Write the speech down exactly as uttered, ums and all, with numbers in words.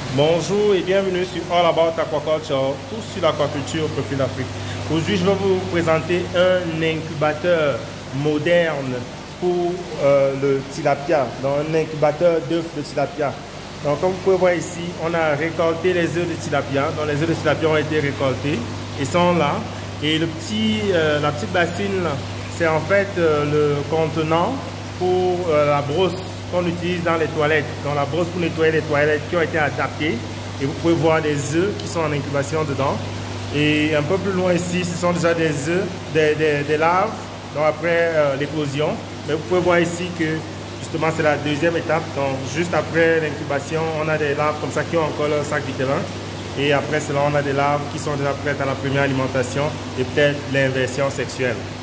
Bonjour et bienvenue sur All About Aquaculture, tout sur l'aquaculture au profil d'Afrique. Aujourd'hui, je vais vous présenter un incubateur moderne pour euh, le tilapia, donc un incubateur d'œufs de tilapia. Donc, comme vous pouvez voir ici, on a récolté les œufs de tilapia. Donc, les œufs de tilapia ont été récoltés et sont là. Et le petit, euh, la petite bassine, c'est en fait euh, le contenant pour euh, la brosse qu'on utilise dans les toilettes. Donc la brosse pour nettoyer les toilettes qui ont été adaptées. Et vous pouvez voir des œufs qui sont en incubation dedans. Et un peu plus loin ici, ce sont déjà des œufs, des, des, des larves, donc après euh, l'éclosion. Mais vous pouvez voir ici que justement c'est la deuxième étape. Donc juste après l'incubation, on a des larves comme ça qui ont encore leur sac vitellin. Et après cela, on a des larves qui sont déjà prêtes à la première alimentation et peut-être l'inversion sexuelle.